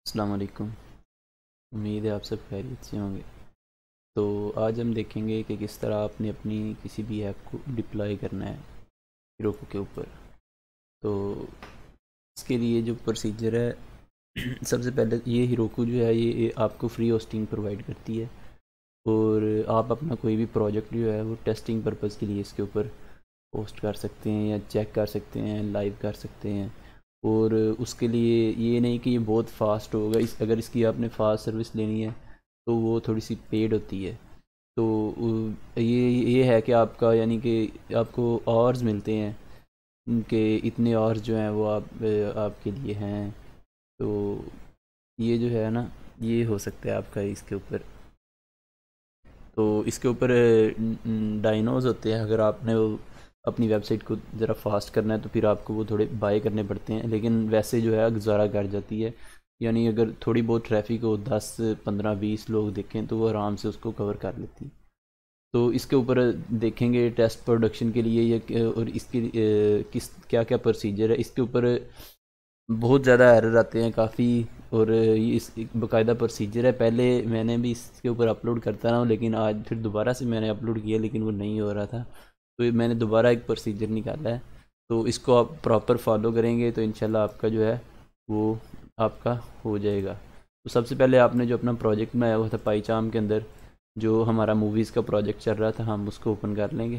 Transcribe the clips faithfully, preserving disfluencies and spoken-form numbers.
अस्सलाम वालेकुम। उम्मीद है आप सब खैरियत से होंगे। तो आज हम देखेंगे कि किस तरह आपने अपनी किसी भी ऐप को डिप्लॉय करना है हीरोकू के ऊपर। तो इसके लिए जो प्रोसीजर है सबसे पहले ये हीरोकू जो है ये आपको फ्री होस्टिंग प्रोवाइड करती है और आप अपना कोई भी प्रोजेक्ट जो है वो टेस्टिंग पर्पज़ के लिए इसके ऊपर पोस्ट कर सकते हैं या चेक कर सकते हैं, लाइव कर सकते हैं। और उसके लिए ये नहीं कि ये बहुत फास्ट होगा, इस अगर इसकी आपने फास्ट सर्विस लेनी है तो वो थोड़ी सी पेड होती है। तो उ- ये ये है कि आपका यानी कि आपको आवर्स मिलते हैं कि इतने आवर्स जो हैं वो आप आपके लिए हैं। तो ये जो है ना ये हो सकता है आपका इसके ऊपर। तो इसके ऊपर डायनोज होते हैं। अगर आपने वो अपनी वेबसाइट को ज़रा फास्ट करना है तो फिर आपको वो थोड़े बाय करने पड़ते हैं, लेकिन वैसे जो है गुजारा कर जाती है। यानी अगर थोड़ी बहुत ट्रैफिक हो, दस पंद्रह बीस लोग देखें तो वो आराम से उसको कवर कर लेती है। तो इसके ऊपर देखेंगे टेस्ट प्रोडक्शन के लिए ये और इसके अ, किस क्या क्या प्रोसीजर है इसके ऊपर। बहुत ज़्यादा एरर आते हैं काफ़ी। और ये इस एक बाकायदा प्रोसीजर है। पहले मैंने भी इसके ऊपर अपलोड करता रहा हूँ, लेकिन आज फिर दोबारा से मैंने अपलोड किया लेकिन वो नहीं हो रहा था। तो ये मैंने दोबारा एक प्रोसीजर निकाला है। तो इसको आप प्रॉपर फॉलो करेंगे तो इंशाल्लाह आपका जो है वो आपका हो जाएगा। तो सबसे पहले आपने जो अपना प्रोजेक्ट बनाया हुआ था पाईचाम के अंदर, जो हमारा मूवीज़ का प्रोजेक्ट चल रहा था, हम उसको ओपन कर लेंगे।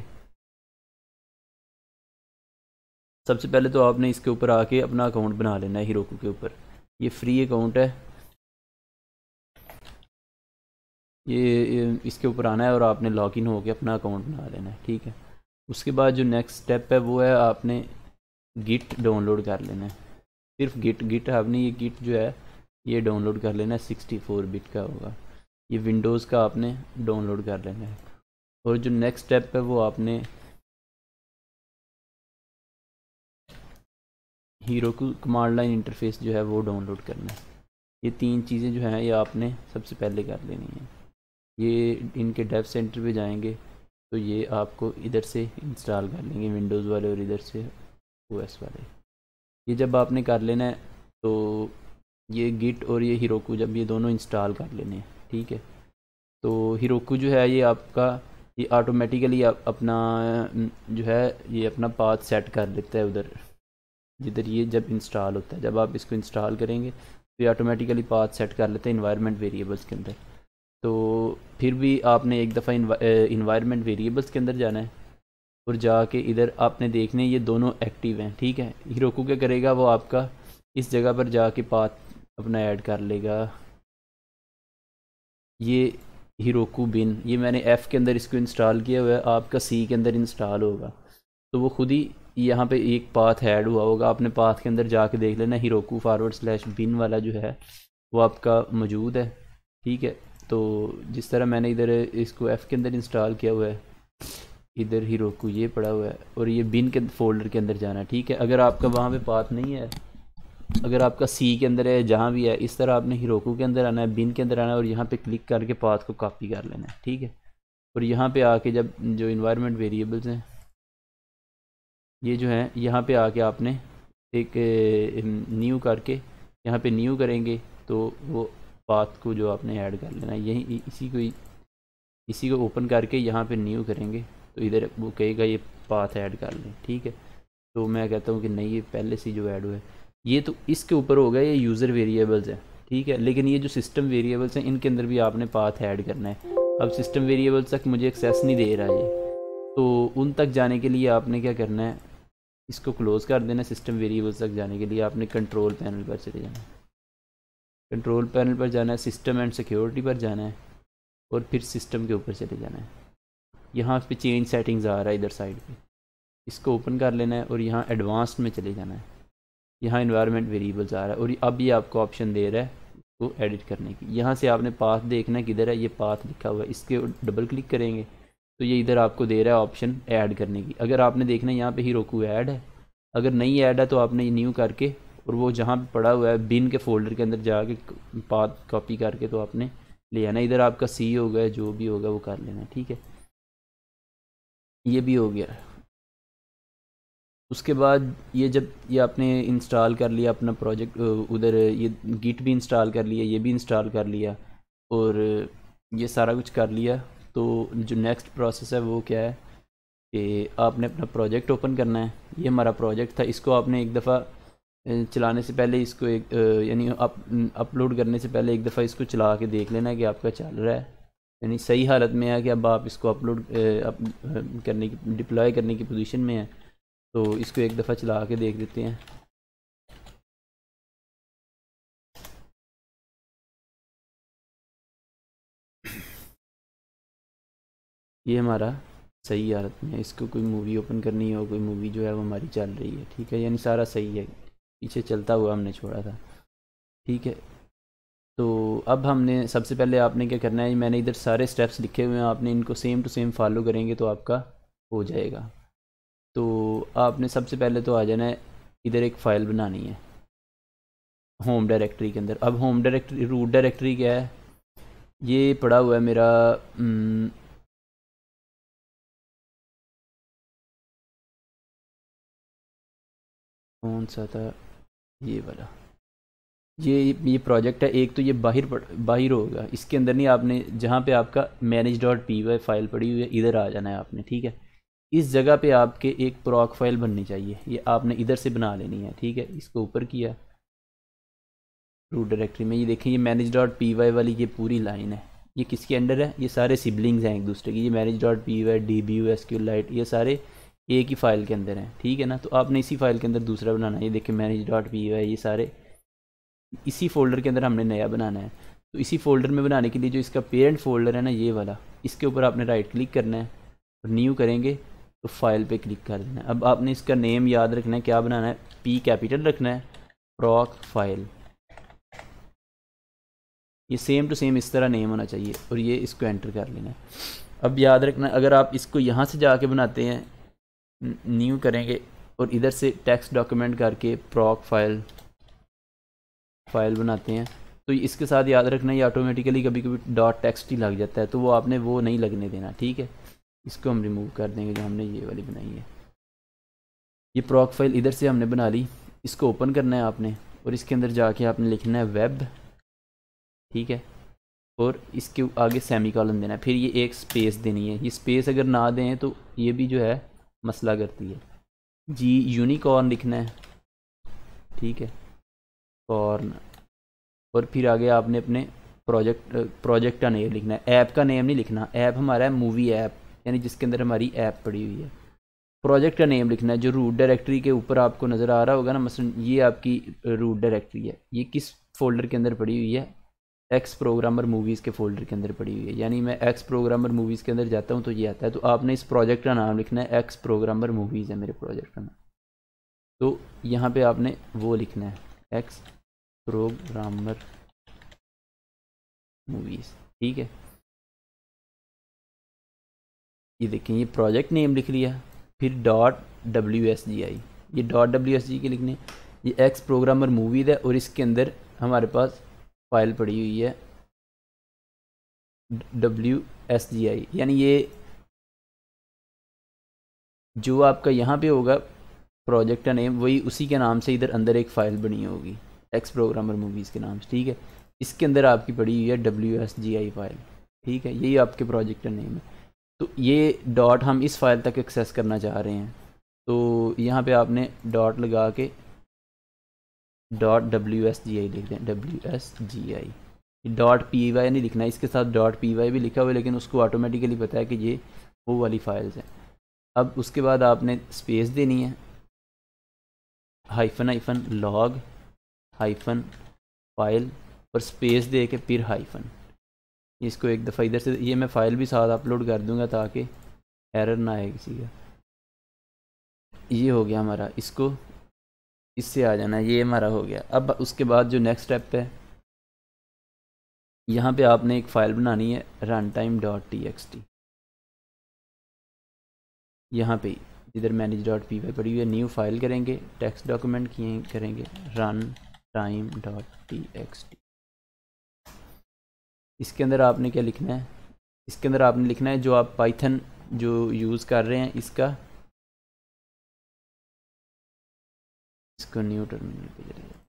सबसे पहले तो आपने इसके ऊपर आके अपना अकाउंट बना लेना है हीरोकू के ऊपर। ये फ्री अकाउंट है। ये, ये इसके ऊपर आना है और आपने लॉगिन होकर अपना अकाउंट बना लेना है, ठीक है। उसके बाद जो नेक्स्ट स्टेप है वो है आपने गिट डाउनलोड कर लेना है। सिर्फ गिट गिट आपने ये गिट जो है ये डाउनलोड कर लेना है। सिक्सटी फोर बिट का होगा। ये विंडोज़ का आपने डाउनलोड कर लेना है। और जो नेक्स्ट स्टेप है वो आपने हीरोकू कमांड लाइन इंटरफेस जो है वो डाउनलोड करना है। ये तीन चीज़ें जो हैं ये आपने सबसे पहले कर लेनी है। ये इनके डेव सेंटर पे जाएंगे तो ये आपको इधर से इंस्टॉल कर लेंगे, विंडोज़ वाले, और इधर से ओएस वाले। ये जब आपने कर लेना है तो ये गिट और ये हीरोकू जब ये दोनों इंस्टॉल कर लेने हैं, ठीक है। तो हीरोकू जो है ये आपका ये ऑटोमेटिकली अपना जो है ये अपना पाथ सेट कर लेता है उधर जिधर ये जब इंस्टॉल होता है। जब आप इसको इंस्टॉल करेंगे तो ये ऑटोमेटिकली पाथ सेट कर लेते हैं इन्वायरमेंट वेरिएबल्स के अंदर। तो फिर भी आपने एक दफ़ा इन्वायरमेंट वेरिएबल्स के अंदर जाना है और जाके इधर आपने देखने ये दोनों एक्टिव हैं, ठीक है। हीरोकू क्या करेगा वो आपका इस जगह पर जाके पाथ अपना ऐड कर लेगा। ये हीरोकू बिन ये मैंने एफ़ के अंदर इसको इंस्टॉल किया हुआ है, आपका सी के अंदर इंस्टॉल होगा तो वो खुद ही यहाँ पे एक पाथ ऐड हुआ होगा। आपने पाथ के अंदर जाके देख लेना हीरोकू फॉरवर्ड स्लैश बिन वाला जो है वो आपका मौजूद है, ठीक है। तो जिस तरह मैंने इधर इसको एफ़ के अंदर इंस्टॉल किया हुआ है, इधर हीरोकू ये पड़ा हुआ है और ये बिन के फोल्डर के अंदर जाना है, ठीक है। अगर आपका वहाँ पे पाथ नहीं है, अगर आपका सी के अंदर है, जहाँ भी है, इस तरह आपने हीरोकू के अंदर आना है, बिन के अंदर आना है और यहाँ पे क्लिक करके पाथ को कॉपी कर लेना है, ठीक है। और यहाँ पे आके जब जो इन्वायरमेंट वेरिएबल्स हैं ये जो हैं यहाँ पे आके आपने एक न्यू करके यहाँ पे न्यू करेंगे तो वो पाथ को जो आपने ऐड कर लेना है यही इसी को इसी को ओपन करके यहाँ पे न्यू करेंगे तो इधर वो कहेगा ये पाथ ऐड कर लें, ठीक है। तो मैं कहता हूँ कि नहीं, ये पहले से जो ऐड हुआ है ये तो इसके ऊपर हो गया, ये यूज़र वेरिएबल्स है, ठीक है। लेकिन ये जो सिस्टम वेरिएबल्स हैं इनके अंदर भी आपने पाथ ऐड करना है। अब सिस्टम वेरिएबल्स तक मुझे एक्सेस नहीं दे रहा ये, तो उन तक जाने के लिए आपने क्या करना है, इसको क्लोज़ कर देना। सिस्टम वेरिएबल्स तक जाने के लिए आपने कंट्रोल पैनल पर चले जाना है। कंट्रोल पैनल पर जाना है, सिस्टम एंड सिक्योरिटी पर जाना है और फिर सिस्टम के ऊपर चले जाना है। यहाँ पे चेंज सेटिंग्स आ रहा है इधर साइड पे, इसको ओपन कर लेना है और यहाँ एडवांस्ड में चले जाना है। यहाँ इन्वायरमेंट वेरिएबल्स आ रहा है और अब ये आपको ऑप्शन दे रहा है इसको एडिट करने की। यहाँ से आपने पाथ देखना है किधर है, ये पाथ लिखा हुआ है, इसके डबल क्लिक करेंगे तो ये इधर आपको दे रहा है ऑप्शन ऐड करने की। अगर आपने देखना है यहाँ पे हीरोकू ऐड है, अगर नहीं ऐड है तो आपने न्यू करके और वो जहाँ पे पड़ा हुआ है बिन के फोल्डर के अंदर जाके पाथ कॉपी करके तो आपने ले आना। इधर आपका सी होगा, जो भी होगा वो कर लेना, ठीक है। ये भी हो गया। उसके बाद ये जब ये आपने इंस्टॉल कर लिया अपना प्रोजेक्ट, उधर ये गिट भी इंस्टॉल कर लिया, ये भी इंस्टॉल कर लिया और ये सारा कुछ कर लिया, तो जो नेक्स्ट प्रोसेस है वो क्या है कि आपने अपना प्रोजेक्ट ओपन करना है। ये हमारा प्रोजेक्ट था, इसको आपने एक दफ़ा चलाने से पहले इसको एक यानी अप अपलोड करने से पहले एक दफ़ा इसको चला के देख लेना कि आपका चल रहा है, यानी सही हालत में है कि अब आप इसको अपलोड अप करने की डिप्लॉय करने की पोजीशन में है। तो इसको एक दफ़ा चला के देख देते हैं। ये हमारा सही हालत में है, इसको कोई मूवी ओपन करनी हो, कोई मूवी जो है वो हमारी चल रही है, ठीक है, यानी सारा सही है, पीछे चलता हुआ हमने छोड़ा था, ठीक है। तो अब हमने सबसे पहले आपने क्या करना है, मैंने इधर सारे स्टेप्स लिखे हुए हैं, आपने इनको सेम टू सेम फॉलो करेंगे तो आपका हो जाएगा। तो आपने सबसे पहले तो आ जाना है, इधर एक फ़ाइल बनानी है होम डायरेक्टरी के अंदर। अब होम डायरेक्टरी रूट डायरेक्टरी क्या है, ये पड़ा हुआ है मेरा न, कौन सा था, ये वाला, ये ये प्रोजेक्ट है एक, तो ये बाहर बाहर होगा, इसके अंदर नहीं, आपने जहाँ पे आपका manage dot P Y file पड़ी हुई है इधर आ जाना है आपने, ठीक है। इस जगह पे आपके एक प्रॉक फाइल बननी चाहिए, ये आपने इधर से बना लेनी है, ठीक है। इसको ऊपर किया रूट डायरेक्टरी में, ये देखें ये मैनेज डॉट पी वाई वाली ये पूरी लाइन है, ये किसके अंडर है, ये सारे सिबलिंग्स हैं एक दूसरे की, ये manage dot P Y, D B U, S Q lite, ये सारे एक ही फ़ाइल के अंदर हैं, ठीक है ना। तो आपने इसी फाइल के अंदर दूसरा बनाना है, ये देखें मैनेज डॉट पी वाई, ये सारे इसी फोल्डर के अंदर हमने नया बनाना है। तो इसी फोल्डर में बनाने के लिए जो इसका पेरेंट फोल्डर है ना, ये वाला, इसके ऊपर आपने राइट क्लिक करना है और न्यू करेंगे तो फाइल पे क्लिक कर देना है। अब आपने इसका नेम याद रखना है, क्या बनाना है, पी कैपिटल रखना है, प्रॉक फाइल, ये सेम टू सेम इस तरह नेम होना चाहिए और ये इसको एंटर कर लेना है। अब याद रखना, अगर आप इसको यहाँ से जाके बनाते हैं, न्यू करेंगे और इधर से टेक्स्ट डॉक्यूमेंट करके प्रॉक फाइल फाइल बनाते हैं, तो इसके साथ याद रखना ये ऑटोमेटिकली कभी कभी डॉट टेक्स्ट ही लग जाता है, तो वो आपने वो नहीं लगने देना, ठीक है। इसको हम रिमूव कर देंगे जो हमने ये वाली बनाई है। ये प्रॉक फाइल इधर से हमने बना ली, इसको ओपन करना है आपने और इसके अंदर जाके आपने लिखना है वेब, ठीक है, और इसके आगे सेमी कॉलन देना है, फिर ये एक स्पेस देनी है। ये स्पेस अगर ना दें तो ये भी जो है मसला करती है। जी यूनिकॉर्न लिखना है, ठीक है, कॉर्न, और फिर आगे आपने अपने प्रोजेक्ट प्रोजेक्ट का नेम लिखना है, ऐप का नेम नहीं लिखना। ऐप हमारा है मूवी ऐप, यानी जिसके अंदर हमारी ऐप पड़ी हुई है। प्रोजेक्ट का नेम लिखना है जो रूट डायरेक्टरी के ऊपर आपको नज़र आ रहा होगा ना, मसलन ये आपकी रूट डायरेक्टरी है, ये किस फोल्डर के अंदर पड़ी हुई है, एक्स प्रोग्रामर मूवीज़ के फोल्डर के अंदर पड़ी हुई है। यानी मैं एक्स प्रोग्रामर मूवीज़ के अंदर जाता हूँ तो ये आता है, तो आपने इस प्रोजेक्ट का नाम लिखना है, एक्स प्रोग्रामर मूवीज़ है मेरे प्रोजेक्ट का नाम, तो यहाँ पे आपने वो लिखना है, एक्स प्रोग्रामर मूवीज़, ठीक है। ये देखें ये प्रोजेक्ट नेम लिख लिया, फिर dot W S G I, ये डॉट डब्ल्यू एस जी के लिखने, ये एक्स प्रोग्रामर मूवीज़ है और इसके अंदर हमारे पास फाइल पड़ी हुई है डब्ल्यू एस जी आई, यानी ये जो आपका यहाँ पे होगा प्रोजेक्ट का नेम, वही उसी के नाम से इधर अंदर एक फ़ाइल बनी होगी एक्स प्रोग्रामर मूवीज़ के नाम से, ठीक है। इसके अंदर आपकी पड़ी हुई है W S G I file, ठीक है, यही आपके प्रोजेक्ट का नेम है। तो ये डॉट हम इस फाइल तक एक्सेस करना चाह रहे हैं, तो यहाँ पे आपने डॉट लगा के dot W S G I लिख दें, W S G I, dot P Y नहीं लिखना है, इसके साथ डॉट पी वाई भी लिखा हुआ है लेकिन उसको ऑटोमेटिकली पता है कि ये वो वाली फाइल्स हैं। अब उसके बाद आपने स्पेस देनी है, hyphen hyphen log hyphen file और स्पेस दे के फिर हाइफन, इसको एक दफ़ा इधर से, ये मैं फ़ाइल भी साथ अपलोड कर दूंगा ताकि एरर ना आए किसी का। ये हो गया हमारा, इसको इससे आ जाना है, ये हमारा हो गया। अब उसके बाद जो नेक्स्ट स्टेप है, यहाँ पे आपने एक फ़ाइल बनानी है run time dot T x T, यहाँ पे इधर मैनेज डॉट पी वाई पड़ी हुई है, न्यू फाइल करेंगे, टेक्स्ट डॉक्यूमेंट किए करेंगे run time dot T x T. इसके अंदर आपने क्या लिखना है, इसके अंदर आपने लिखना है जो आप पाइथन जो यूज़ कर रहे हैं इसका इसको न्यू टर्मिनल पे चले जाओ।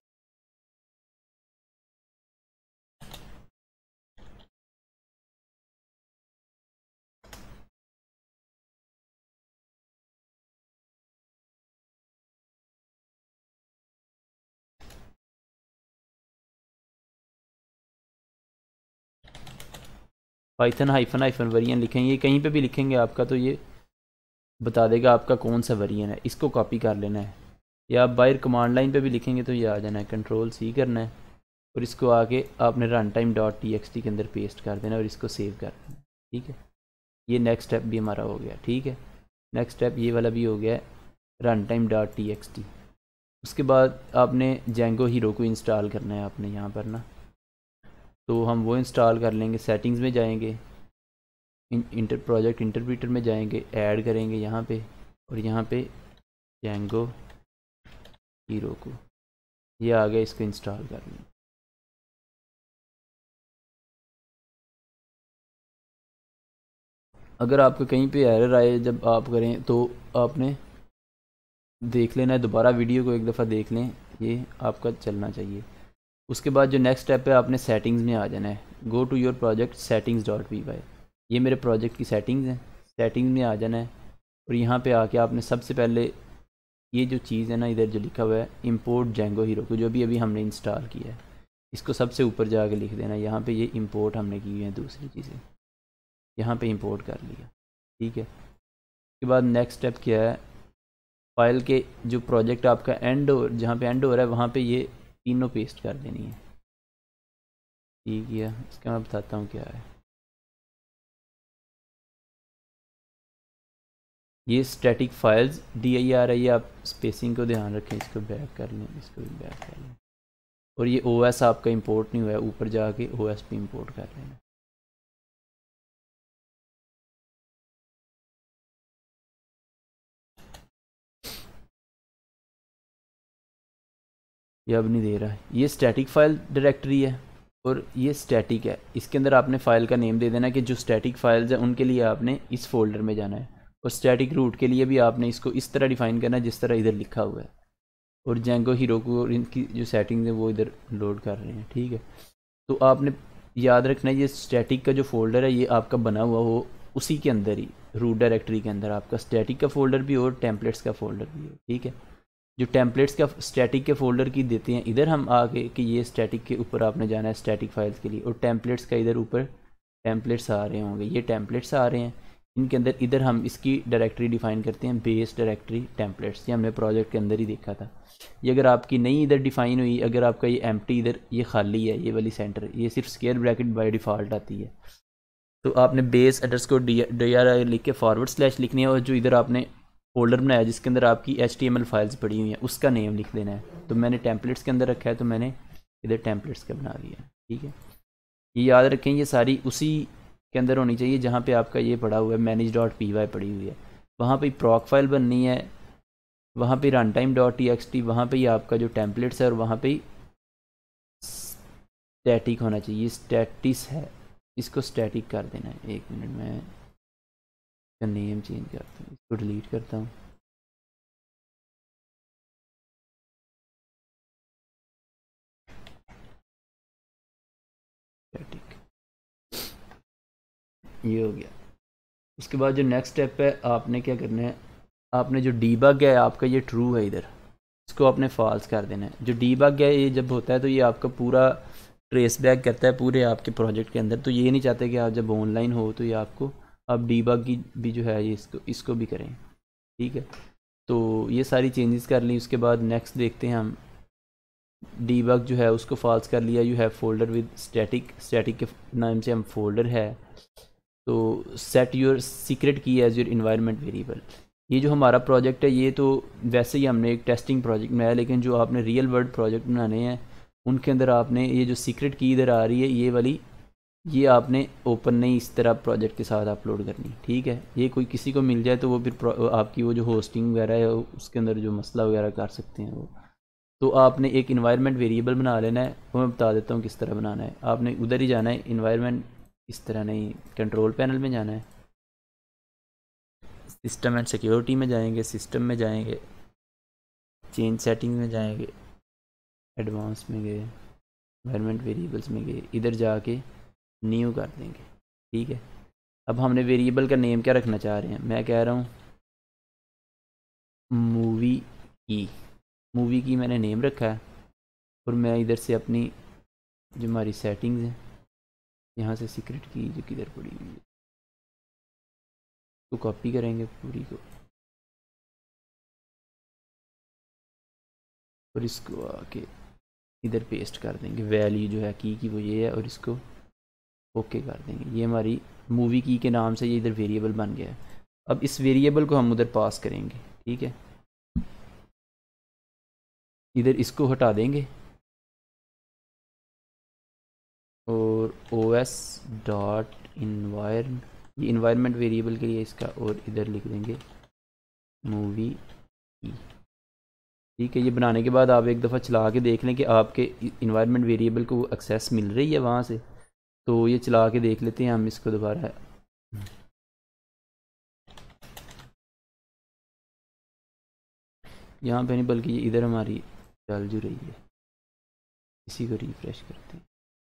पाइथन हाइफन हाइफन वेरिएंट लिखेंगे, ये कहीं पे भी लिखेंगे आपका तो ये बता देगा आपका कौन सा वेरिएंट है, इसको कॉपी कर लेना है। या आप बाहर कमांड लाइन पे भी लिखेंगे तो ये आ जाना है, कंट्रोल सी करना है और इसको आके आपने run time dot T x T के अंदर पेस्ट कर देना और इसको सेव कर देना। ठीक है, ये नेक्स्ट स्टेप भी हमारा हो गया। ठीक है, नेक्स्ट स्टेप ये वाला भी हो गया, run time dot T x T. उसके बाद आपने जेंगो हीरो को इंस्टॉल करना है आपने यहाँ पर ना, तो हम वो इंस्टॉल कर लेंगे। सेटिंग्स में जाएंगे, इंटर प्रोजेक्ट इंटरप्रीटर में जाएंगे, ऐड करेंगे यहाँ पे और यहाँ पे जेंगो हीरो को, ये आ गया, इसको इंस्टॉल कर लेंगे। अगर आपको कहीं पे एरर आए जब आप करें तो आपने देख लेना है, दोबारा वीडियो को एक दफ़ा देख लें, ये आपका चलना चाहिए। उसके बाद जो नेक्स्ट स्टेप है, आपने सेटिंग्स में आ जाना है। Go to your project settings dot V Y, ये मेरे प्रोजेक्ट की सेटिंग्स हैं। सेटिंग्स में आ जाना है और यहाँ पे आके आपने सबसे पहले ये जो चीज़ है ना, इधर जो लिखा हुआ है इंपोर्ट जेंगो हीरो को, जो भी अभी हमने इंस्टॉल किया है, इसको सबसे ऊपर जाके लिख देना। यहाँ पे ये इंपोर्ट हमने की है, दूसरी चीज़ें यहाँ पे इंपोर्ट कर लिया। ठीक है, उसके बाद नेक्स्ट स्टेप क्या है, फाइल के जो प्रोजेक्ट आपका एंड हो, जहाँ पे एंड हो रहा है वहाँ पे ये तीनों पेस्ट कर देनी है। ठीक है, इसका मैं बताता हूँ क्या है। ये static files D I R है, ये आप स्पेसिंग को ध्यान रखें, इसको बैक कर लें, इसको भी बैक कर लें। और ये ओ एस आपका इंपोर्ट नहीं हुआ है, ऊपर जाके ओ एस पे इंपोर्ट कर लेना। ये अब नहीं दे रहा है, ये स्टैटिक फाइल डायरेक्टरी है और ये स्टैटिक है। इसके अंदर आपने फ़ाइल का नेम दे देना कि जो स्टैटिक फाइल्स हैं उनके लिए आपने इस फोल्डर में जाना है, और स्टैटिक रूट के लिए भी आपने इसको इस तरह डिफ़ाइन करना है जिस तरह इधर लिखा हुआ है। और जेंगो हीरो को और इनकी जो सेटिंग्स है वो इधर लोड कर रहे हैं। ठीक है, तो आपने याद रखना है ये स्टैटिक का जो फोल्डर है ये आपका बना हुआ हो उसी के अंदर ही, रूट डायरेक्टरी के अंदर आपका स्टैटिक का फोल्डर भी हो और टेम्पलेट्स का फोल्डर भी हो। ठीक है, जो टेम्पलेट्स का स्टैटिक के फोल्डर की देते हैं इधर हम आगे कि ये स्टैटिक के ऊपर आपने जाना है स्टैटिक फाइल्स के लिए, और टेम्पलेट्स का इधर ऊपर टेम्पलेट्स आ रहे होंगे, ये टेम्पलेट्स आ रहे हैं इनके अंदर। इधर हम इसकी डायरेक्टरी डिफाइन करते हैं, बेस डायरेक्टरी टेम्पलेट्स, ये हमने प्रोजेक्ट के अंदर ही देखा था। ये अगर आपकी नहीं इधर डिफाइन हुई, अगर आपका ये एम्प्टी इधर ये खाली है, ये वाली सेंटर, ये सिर्फ स्क्वायर ब्रैकेट बाय डिफ़ॉल्ट आती है, तो आपने base underscore D R I लिख के फॉरवर्ड स्लैश लिखनी है, और जो इधर आपने फोल्डर बनाया जिसके अंदर आपकी H T M L files पड़ी हुई हैं उसका नेम लिख देना है। तो मैंने टेम्पलेट्स के अंदर रखा है तो मैंने इधर टेम्पलेट्स का बना दिया। ठीक है, ये याद रखें ये सारी उसी के अंदर होनी चाहिए जहाँ पे आपका ये पड़ा हुआ है मैनेज डॉट पी वाई पड़ी हुई है, वहाँ पे प्रॉक फाइल बननी है, वहाँ पे run time dot T x t, वहाँ पे ही आपका जो टेम्पलेट्स है और वहाँ पे स्टैटिक होना चाहिए, स्टैटिस है, इसको स्टैटिक कर देना है। एक मिनट में इसका नेम चेंज करता हूँ, इसको डिलीट करता हूँ। स्टैटिक ये हो गया। उसके बाद जो नेक्स्ट स्टेप है आपने क्या करना है, आपने जो डीबग है आपका ये ट्रू है इधर, इसको आपने फॉल्स कर देना है। जो डीबग है ये जब होता है तो ये आपका पूरा ट्रेस बैक करता है पूरे आपके प्रोजेक्ट के अंदर, तो ये नहीं चाहते कि आप जब ऑनलाइन हो तो ये आपको आप डीबग की भी जो है ये इसको इसको भी करें। ठीक है, तो ये सारी चेंजेस कर ली। उसके बाद नेक्स्ट देखते हैं हम, डीबग जो है उसको फॉल्स कर लिया, you have folder with static, static के नाम से हम फोल्डर है, तो set your secret key as your environment variable. ये जो हमारा प्रोजेक्ट है ये तो वैसे ही हमने एक टेस्टिंग प्रोजेक्ट बनाया, लेकिन जो आपने रियल वर्ल्ड प्रोजेक्ट बनाने हैं उनके अंदर आपने ये जो सीक्रेट की इधर आ रही है ये वाली, ये आपने ओपन नहीं इस तरह प्रोजेक्ट के साथ अपलोड करनी। ठीक है, ये कोई किसी को मिल जाए तो वो फिर आपकी वो जो होस्टिंग वगैरह है उसके अंदर जो मसला वगैरह कर सकते हैं वो, तो आपने एक इन्वायरमेंट वेरिएबल बना लेना है। वो मैं बता देता हूँ किस तरह बनाना है। आपने उधर ही जाना है, इन्वायरमेंट इस तरह नहीं, कंट्रोल पैनल में जाना है, सिस्टम एंड सिक्योरिटी में जाएंगे, सिस्टम में जाएंगे, चेंज सेटिंग में जाएंगे, एडवांस में गए, एनवायरनमेंट वेरिएबल्स में गए, इधर जाके न्यू कर देंगे। ठीक है, अब हमने वेरिएबल का नेम क्या रखना चाह रहे हैं, मैं कह रहा हूँ मूवी की। मूवी की मैंने नेम रखा है, और मैं इधर से अपनी जो हमारी सेटिंग्स हैं, यहाँ से सीक्रेट की जो किधर पड़ी हुई है तो कॉपी करेंगे पूरी को, और इसको आके इधर पेस्ट कर देंगे। वैल्यू जो है की की वो ये है, और इसको ओके कर देंगे। ये हमारी मूवी की के नाम से ये इधर वेरिएबल बन गया है। अब इस वेरिएबल को हम उधर पास करेंगे। ठीक है, इधर इसको हटा देंगे, और ओ एस डॉट इन्वायर, ये इन्वायरमेंट वेरिएबल के लिए इसका, और इधर लिख देंगे मूवी की। ठीक है, ये बनाने के बाद आप एक दफ़ा चला के देख लें कि आपके इन्वायरमेंट वेरिएबल को एक्सेस मिल रही है वहाँ से। तो ये चला के देख लेते हैं हम इसको दोबारा। यहाँ पे नहीं बल्कि ये इधर हमारी चल जो रही है, इसी को रिफ्रेश करते हैं।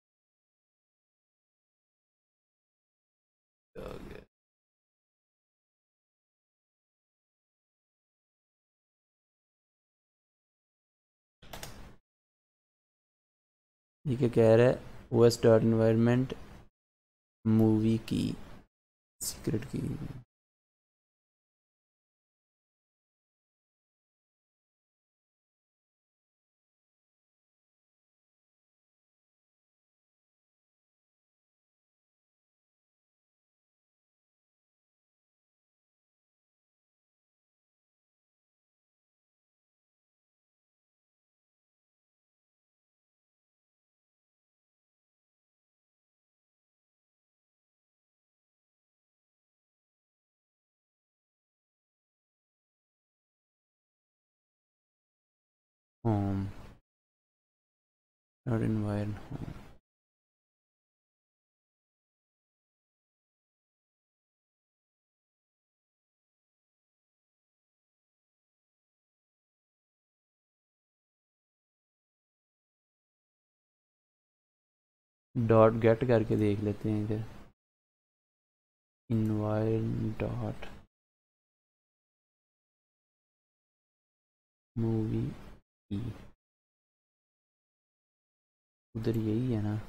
ये क्या कह रहा है, O S dot environment movie की secret key. Home dot environment home, dot get करके देख लेते हैं इधर, इन्वायरमेंट डॉट मूवी की, उधर यही है ना।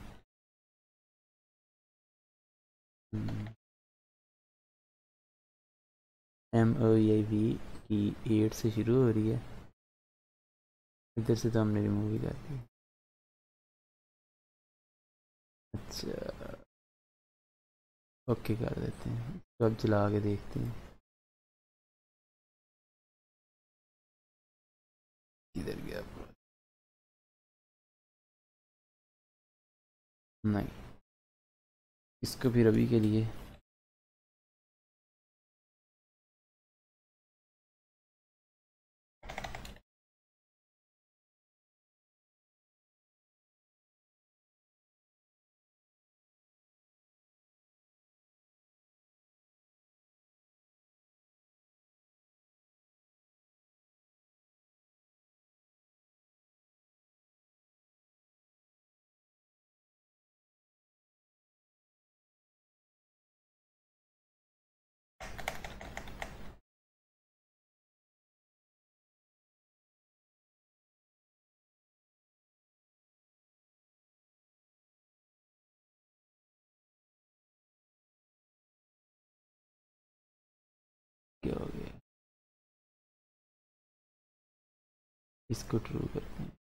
एम ओ ए वी की एट से शुरू हो रही है, इधर से तो हमने रिमूव ही कर दी। अच्छा, ओके कर देते हैं, तो अब चला के देखते हैं किधर गया। नहीं, इसको फिर अभी के लिए क्या हो गया, इसको ट्रू करते हैं।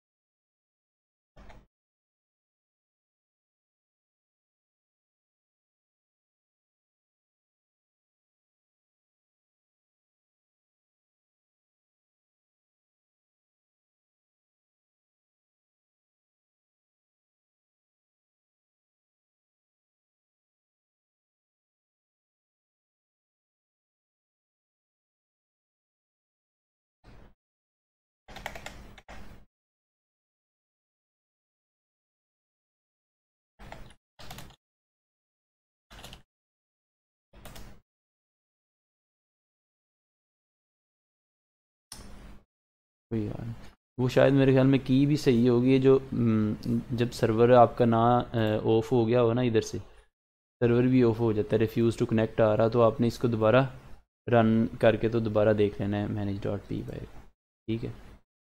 कोई यार वो शायद मेरे ख्याल में की भी सही होगी, जो जब सर्वर आपका ना ऑफ हो गया हो ना, इधर से सर्वर भी ऑफ हो जाता है, रिफ्यूज़ टू कनेक्ट आ रहा, तो आपने इसको दोबारा रन करके तो दोबारा देख लेना है मैनेज डॉट पी वाई। ठीक है,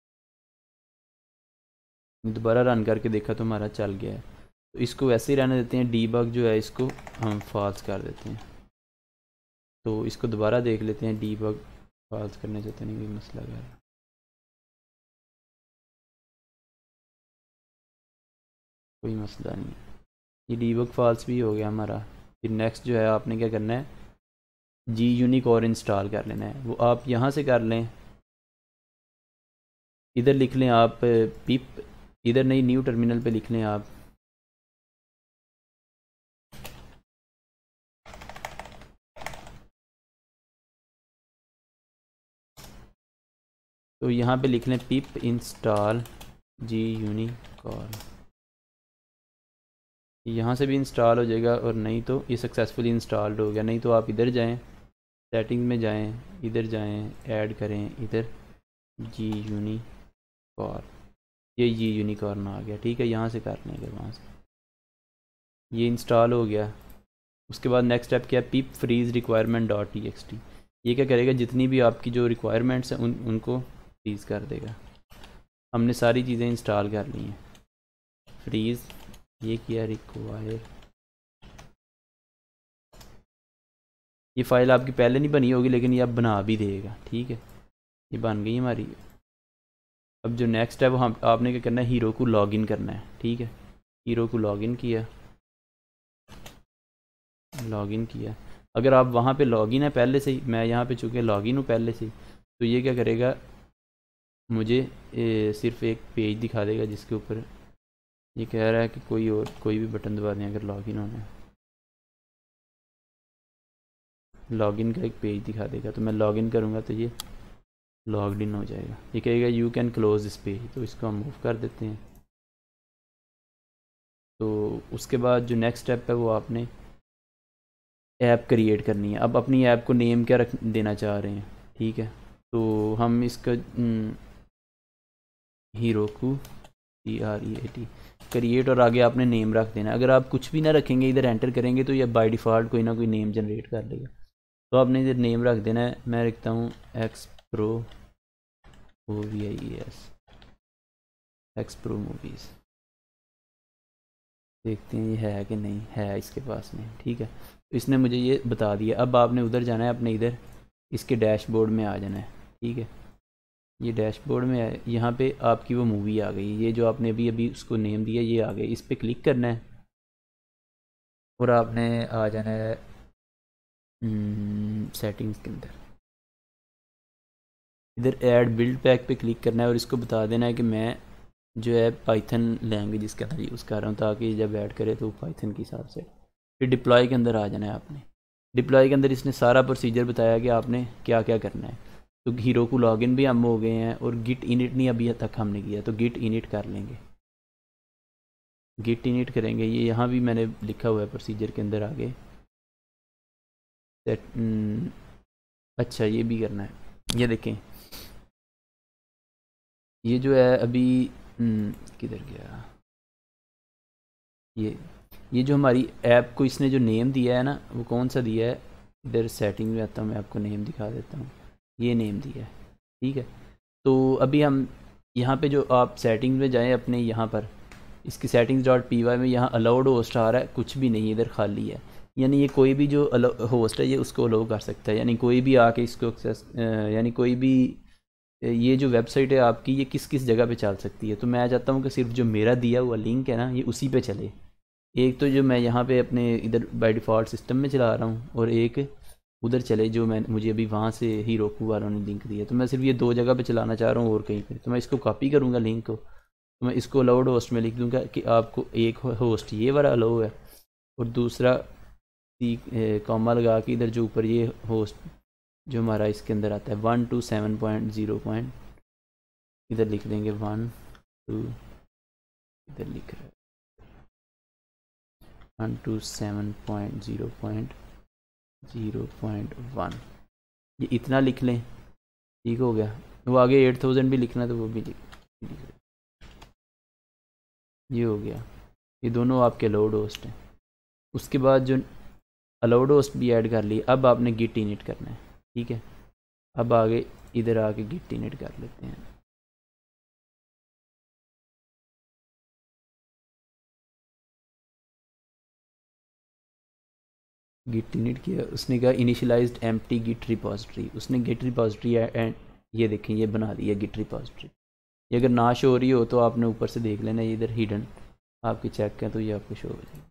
दोबारा रन करके देखा तो हमारा चल गया है। तो इसको वैसे ही रहने देते हैं, डीबग जो है इसको हम फॉल्स कर देते हैं। तो इसको दोबारा देख लेते हैं, डीबग फॉल्स करने से तो नहीं कोई मसला है। कोई मसला नहीं, ये डीबग फॉल्स भी हो गया हमारा। फिर नेक्स्ट जो है आपने क्या करना है, जी यूनिक और इंस्टॉल कर लेना है। वो आप यहाँ से कर लें, इधर लिख लें आप पिप, इधर नहीं न्यू टर्मिनल पे लिख लें आप तो यहाँ पे लिख लें पिप इंस्टॉल जी यूनिकॉर्न। यहाँ से भी इंस्टॉल हो जाएगा, और नहीं तो ये सक्सेसफुली इंस्टॉल्ड हो गया। नहीं तो आप इधर जाएं, सेटिंग में जाएं, इधर जाएं, ऐड करें इधर जी यूनिकॉर्न, ये जी यूनिकॉर्न आ गया। ठीक है, यहाँ से कर लेंगे, वहाँ से ये इंस्टॉल हो गया। उसके बाद नेक्स्ट स्टेप क्या है, pip freeze requirement dot T x t. ये क्या करेगा, जितनी भी आपकी जो रिक्वायरमेंट्स हैं उन उनको फ्रीज़ कर देगा। हमने सारी चीज़ें इंस्टॉल कर ली हैं। फ्रीज़ ये किया, रिक्वायर, ये फ़ाइल आपकी पहले नहीं बनी होगी लेकिन ये अब बना भी देगा। ठीक है, ये बन गई हमारी। अब जो नेक्स्ट है वो हम आपने क्या करना है, हीरो को लॉगिन करना है। ठीक है, हीरो को लॉगिन किया, लॉगिन किया। अगर आप वहाँ पे लॉगिन है पहले से ही, मैं यहाँ पे चूँकि लॉगिन हूँ पहले से ही, तो ये क्या करेगा, मुझे ए, सिर्फ एक पेज दिखा देगा जिसके ऊपर ये कह रहा है कि कोई और कोई भी बटन दबा दें अगर लॉगिन होना है। लॉगिन का एक पेज दिखा देगा, तो मैं लॉगिन करूँगा तो ये लॉग्ड इन हो जाएगा। ये कहेगा you can close this page, तो इसको हम मूव कर देते हैं। तो उसके बाद जो नेक्स्ट स्टेप है वो आपने ऐप क्रिएट करनी है। अब अपनी ऐप को नेम क्या रख देना चाह रहे हैं। ठीक है, तो हम इसका Heroku T R E A T create, और आगे आपने नेम रख देना। अगर आप कुछ भी ना रखेंगे, इधर एंटर करेंगे तो ये बाय डिफ़ॉल्ट कोई ना कोई नेम जनरेट कर लेगा। तो आपने इधर नेम रख देना है। मैं रखता हूँ X pro O V I S, X pro movies. देखते हैं ये है कि नहीं है इसके पास में। ठीक है, तो इसने मुझे ये बता दिया। अब आपने उधर जाना है, अपने इधर इसके डैशबोर्ड में आ जाना है। ठीक है, ये डैशबोर्ड में है, यहाँ पे आपकी वो मूवी आ गई, ये जो आपने अभी अभी उसको नेम दिया ये आ गई। इस पर क्लिक करना है और आपने आ जाना है सेटिंग्स के अंदर, इधर ऐड बिल्ड पैक पे क्लिक करना है और इसको बता देना है कि मैं जो है पाइथन लैंग्वेज इसके अंदर यूज़ कर रहा हूँ, ताकि जब ऐड करे तो पाइथन के हिसाब से। फिर डिप्लॉय के अंदर आ जाना है आपने। डिप्लॉय के अंदर इसने सारा प्रोसीजर बताया कि आपने क्या क्या करना है। तो हीरो को लॉगिन भी हम हो गए हैं, और गिट इनिट नहीं अभी तक हमने किया, तो गिट इनिट कर लेंगे। गिट इनिट करेंगे, ये यहाँ भी मैंने लिखा हुआ है प्रोसीजर के अंदर आगे। सेट अच्छा ये भी करना है। ये देखें, ये जो है अभी किधर गया, ये ये जो हमारी ऐप को इसने जो नेम दिया है ना, वो कौन सा दिया है, इधर सेटिंग में आता हूँ, मैं आपको नेम दिखा देता हूँ। ये नेम दिया है। ठीक है, तो अभी हम यहाँ पे जो आप सेटिंग में जाएं अपने, यहाँ पर इसकी सेटिंग्स डॉट पी वाई में यहाँ अलाउड होस्ट आ रहा है, कुछ भी नहीं, इधर खाली है। यानी ये कोई भी जो होस्ट है ये उसको अलाउ कर सकता है, यानी कोई भी आके इसको एक्सेस, यानी कोई भी ये जो वेबसाइट है आपकी ये किस किस जगह पे चल सकती है। तो मैं चाहता हूँ कि सिर्फ जो मेरा दिया हुआ लिंक है ना ये उसी पे चले। एक तो जो मैं यहाँ पे अपने इधर बाय डिफ़ॉल्ट सिस्टम में चला रहा हूँ, और एक उधर चले जो मैं मुझे अभी वहाँ से ही रोकू वालों ने लिंक दिया। तो मैं सिर्फ ये दो जगह पे चलाना चाह रहा हूँ और कहीं पे। तो मैं इसको कॉपी करूँगा लिंक को, तो मैं इसको अलाउड होस्ट में लिख दूँगा कि आपको एक होस्ट ये वाला अलाउ है, और दूसरा कॉमा लगा के इधर जो ऊपर ये होस्ट जो हमारा इसके अंदर आता है one two seven point zero point, इधर लिख देंगे वन टू, इधर लिख रहा है one two seven point zero point zero point one, ये इतना लिख लें। ठीक हो गया। वो आगे एट थाउजेंड भी लिखना तो वो भी लिख, ये हो गया, ये दोनों आपके अलाउड होस्ट हैं। उसके बाद जो अलाउड होस्ट भी ऐड कर लिए, अब आपने गिट इनिट करना है, ठीक है। अब आगे इधर आके गिट इनिट कर लेते हैं। गिट इनिट किया, उसने कहा इनिशियलाइज्ड एम्प्टी गिट रिपोजिटरी, उसने गिट रिपोजिटरी एंड ये देखें ये बना दी है गिट रिपोजिटरी। ये अगर ना शो हो रही हो तो आपने ऊपर से देख लेना, ये इधर हिडन आपके चेक करें तो ये आपको शो हो जाएगी।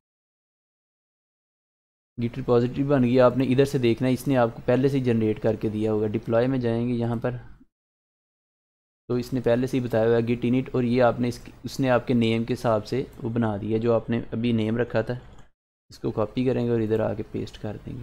गिट रिपोजिटरी बन गई, आपने इधर से देखना है, इसने आपको पहले से ही जनरेट करके दिया होगा। डिप्लॉय में जाएंगे यहाँ पर, तो इसने पहले से ही बताया हुआ है गिट इनिट, और ये आपने इस उसने आपके नेम के हिसाब से वो बना दिया, जो आपने अभी नेम रखा था। इसको कॉपी करेंगे और इधर आके पेस्ट कर देंगे।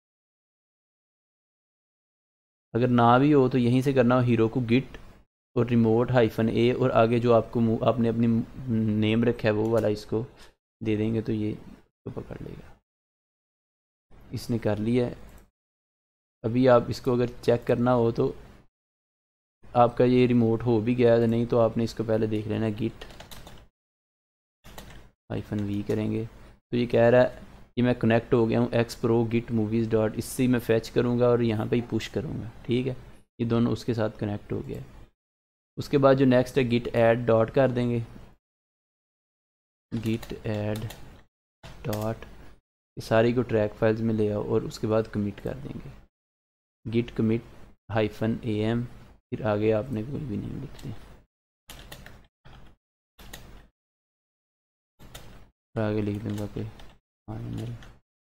अगर ना भी हो तो यहीं से करना हो, हीरो को गिट और रिमोट हाइफन ए, और आगे जो आपको आपने अपनी नेम रखा है वो वाला इसको दे देंगे तो ये तो पकड़ लेगा। इसने कर लिया है। अभी आप इसको अगर चेक करना हो तो आपका ये रिमोट हो भी गया है, नहीं तो आपने इसको पहले देख लेना। गिट हाइफन वी करेंगे तो ये कह रहा है कि मैं कनेक्ट हो गया हूँ X pro git movies dot, इससे मैं फैच करूँगा और यहाँ पे ही पुश करूँगा, ठीक है। ये दोनों उसके साथ कनेक्ट हो गया है। उसके बाद जो नेक्स्ट है गिट ऐड डॉट कर देंगे, गिट ऐड डॉट, सारी को ट्रैक फाइल्स में ले आओ और उसके बाद कमिट कर देंगे। Git commit hyphen A M, फिर आगे आपने कोई भी नहीं लिखते, आगे लिख दूँगा कि फाइनल।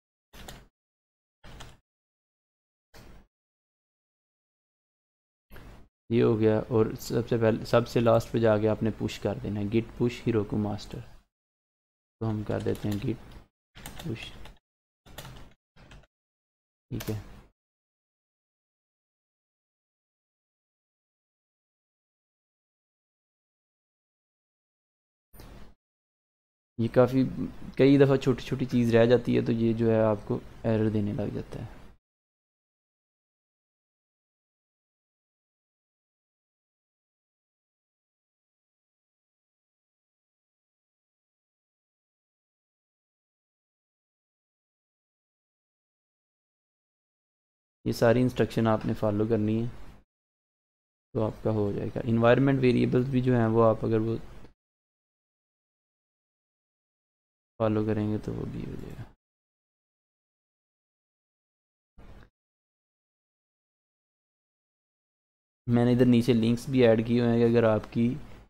ये हो गया। और सबसे पहले सबसे लास्ट पे जाके आपने पुश कर देना है, गिट पुश हीरोकू मास्टर। तो हम कर देते हैं गिट पुश, ठीक है। ये काफ़ी कई दफ़ा छोटी छोटी चीज़ रह जाती है तो ये जो है आपको एरर देने लग जाता है। ये सारी इंस्ट्रक्शन आपने फॉलो करनी है तो आपका हो जाएगा। इन्वायरमेंट वेरिएबल्स भी जो हैं वो आप अगर वो फॉलो करेंगे तो वो भी हो जाएगा। मैंने इधर नीचे लिंक्स भी ऐड किए हुए हैं कि अगर आपकी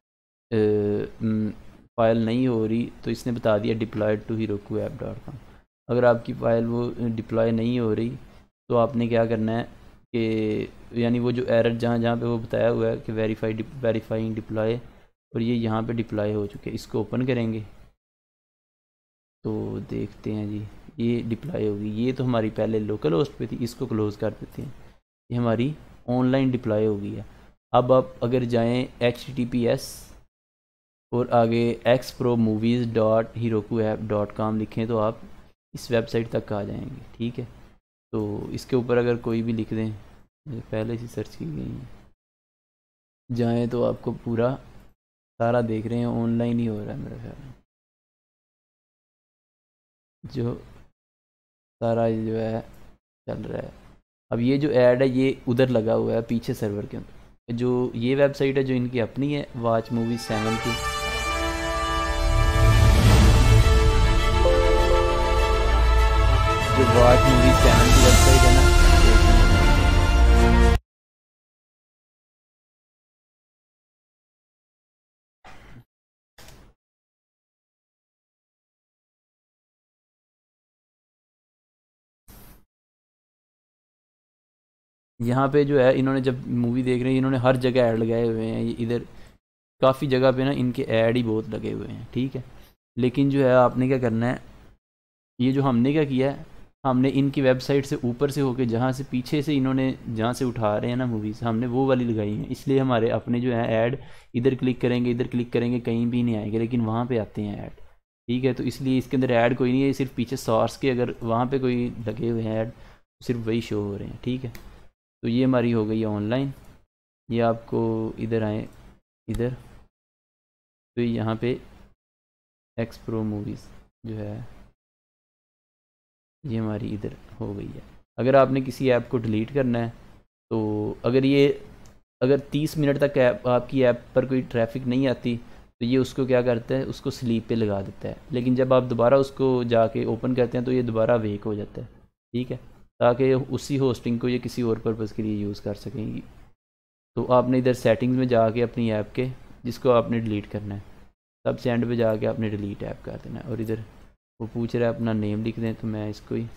फ़ाइल नहीं हो रही तो इसने बता दिया deployed to Heroku app dot com. अगर आपकी फ़ाइल वो डिप्लॉय नहीं हो रही तो आपने क्या करना है कि यानी वो जो एरर जहाँ जहाँ पे वो बताया हुआ है कि वेरीफाई वेरीफाइंग डिप्लॉय, और ये यहाँ पे डिप्लॉय हो चुके हैं, इसको ओपन करेंगे तो देखते हैं जी ये डिप्लॉय होगी। ये तो हमारी पहले लोकल होस्ट पे थी, इसको क्लोज़ कर देते हैं। ये हमारी ऑनलाइन डिप्लॉय हो गई है। अब आप अगर जाएँ एच टी पी एस और आगे X pro movies dot Heroku app dot com लिखें तो आप इस वेबसाइट तक आ जाएंगे, ठीक है। तो इसके ऊपर अगर कोई भी लिख दें, पहले से सर्च की गई है, जाएँ तो आपको पूरा सारा देख रहे हैं ऑनलाइन ही हो रहा है मेरा ख्याल में। जो सारा जो है चल रहा है। अब ये जो ऐड है ये उधर लगा हुआ है पीछे सर्वर के अंदर। जो ये वेबसाइट है जो इनकी अपनी है वाच मूवी सेवन की, जो वाच मूवी सेवन की वेबसाइट है ना, यहाँ पे जो है इन्होंने जब मूवी देख रहे हैं इन्होंने हर जगह ऐड लगाए हुए हैं। ये इधर काफ़ी जगह पे ना इनके ऐड ही बहुत लगे हुए हैं, ठीक है। लेकिन जो है आपने क्या करना है, ये जो हमने क्या किया है, हमने इनकी वेबसाइट से ऊपर से होके जहाँ से पीछे से इन्होंने जहाँ से उठा रहे हैं ना मूवीज़, हमने वो वाली लगाई हैं। इसलिए हमारे अपने जो है ऐड इधर क्लिक करेंगे इधर क्लिक करेंगे कहीं भी नहीं आएंगे, लेकिन वहाँ पे आते हैं ऐड, ठीक है। तो इसलिए इसके अंदर ऐड कोई नहीं है, सिर्फ पीछे सोर्स के अगर वहाँ पे कोई लगे हुए हैं ऐड सिर्फ वही शो हो रहे हैं, ठीक है। तो ये हमारी हो गई है ऑनलाइन। ये आपको इधर आए, इधर तो यहाँ पे एक्स प्रो मूवीज़ जो है ये हमारी इधर हो गई है। अगर आपने किसी ऐप को डिलीट करना है तो अगर ये अगर तीस मिनट तक ऐप आपकी ऐप पर कोई ट्रैफिक नहीं आती तो ये उसको क्या करता है, उसको स्लीप पे लगा देता है। लेकिन जब आप दोबारा उसको जाके ओपन करते हैं तो ये दोबारा वेक हो जाता है, ठीक है, ताकि उसी होस्टिंग को ये किसी और पर्पज़ के लिए यूज़ कर सकेंगी। तो आपने इधर सेटिंग्स में जाके अपनी ऐप के जिसको आपने डिलीट करना है सबसे एंड पे जाके आपने डिलीट ऐप कर देना है। और इधर वो पूछ रहा है अपना नेम लिख दें, तो मैं इसको ही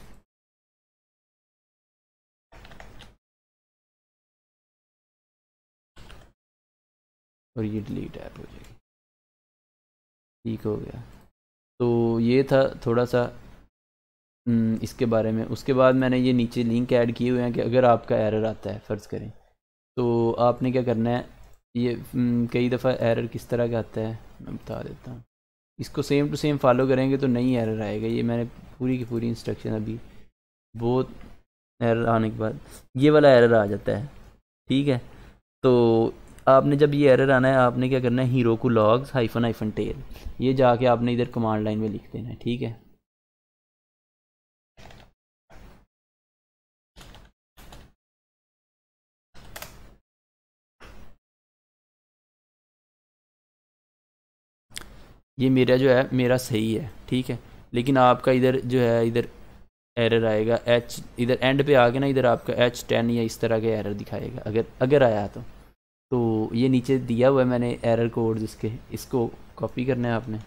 और ये डिलीट ऐप हो जाएगी, ठीक हो गया। तो ये था थोड़ा सा इसके बारे में। उसके बाद मैंने ये नीचे लिंक ऐड किए हुए हैं कि अगर आपका एरर आता है फ़र्ज़ करें तो आपने क्या करना है। ये कई दफ़ा एरर किस तरह का आता है मैं बता देता हूँ। इसको सेम टू सेम फॉलो करेंगे तो नहीं एरर आएगा। ये मैंने पूरी की पूरी इंस्ट्रक्शन अभी बहुत एरर आने के बाद ये वाला एरर आ जाता है, ठीक है। तो आपने जब ये एरर आना है आपने क्या करना है, Heroku logs hyphen hyphen tail ये जाके आपने इधर कमांड लाइन में लिख देना है, ठीक है। ये मेरा जो है मेरा सही है, ठीक है। लेकिन आपका इधर जो है इधर एरर आएगा एच, इधर एंड पे आके ना इधर आपका एच टेन या इस तरह के एरर दिखाएगा अगर अगर आया तो। तो ये नीचे दिया हुआ है मैंने एरर कोड जिसके, इसको कॉपी करना है आपने,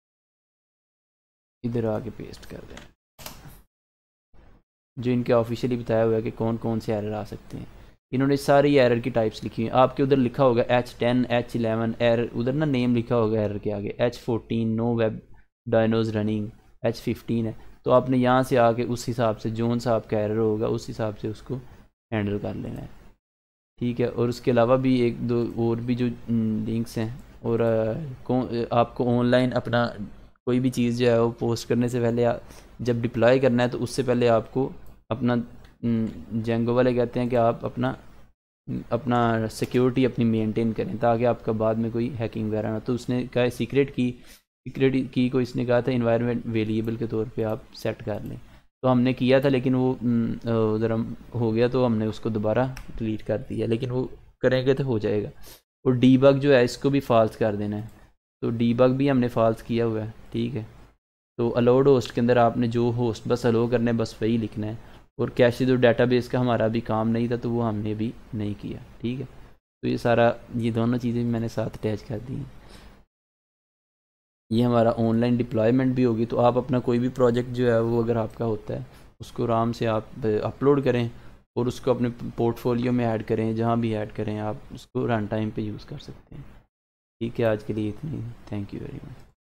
इधर आके पेस्ट कर देना। जो इनके ऑफिशियली बताया हुआ है कि कौन कौन से एरर आ सकते हैं। इन्होंने सारी एरर की टाइप्स लिखी हैं। आपके उधर लिखा होगा H ten H eleven error, उधर ना नेम लिखा होगा एरर के आगे, H fourteen no web dynos running, H fifteen है। तो आपने यहाँ से आके उस हिसाब से जोन सा आपका एरर होगा उस हिसाब से उसको हैंडल कर लेना है, ठीक है। और उसके अलावा भी एक दो और भी जो लिंक्स हैं और कौन आपको ऑनलाइन अपना कोई भी चीज़ जो है वो पोस्ट करने से पहले जब डिप्लॉय करना है तो उससे पहले आपको अपना जेंगो वाले कहते हैं कि आप अपना अपना सिक्योरिटी अपनी मेंटेन करें ताकि आपका बाद में कोई हैकिंग वगैरह ना। तो उसने कहा सीक्रेट की सीक्रेट की को इसने कहा था इन्वायरमेंट वेरिएबल के तौर पे आप सेट कर लें। तो हमने किया था लेकिन वो उधर हम हो गया तो हमने उसको दोबारा डिलीट कर दिया, लेकिन वो करेंगे तो हो जाएगा। और डीबग जो है इसको भी फाल्स कर देना है, तो डीबग भी हमने फाल्स किया हुआ है, ठीक है। तो अलाउड होस्ट के अंदर आपने जो होस्ट बस अलाउ करने बस वही लिखना है। और कैशे जो डाटाबेस का हमारा भी काम नहीं था तो वो हमने भी नहीं किया, ठीक है। तो ये सारा ये दोनों चीज़ें मैंने साथ अटैच कर दी हैं। ये हमारा ऑनलाइन डिप्लॉयमेंट भी होगी। तो आप अपना कोई भी प्रोजेक्ट जो है वो अगर आपका होता है उसको आराम से आप अपलोड करें और उसको अपने पोर्टफोलियो में ऐड करें, जहाँ भी ऐड करें आप उसको रन टाइम पे यूज़ कर सकते हैं, ठीक है। आज के लिए इतनी, थैंक यू वेरी मच।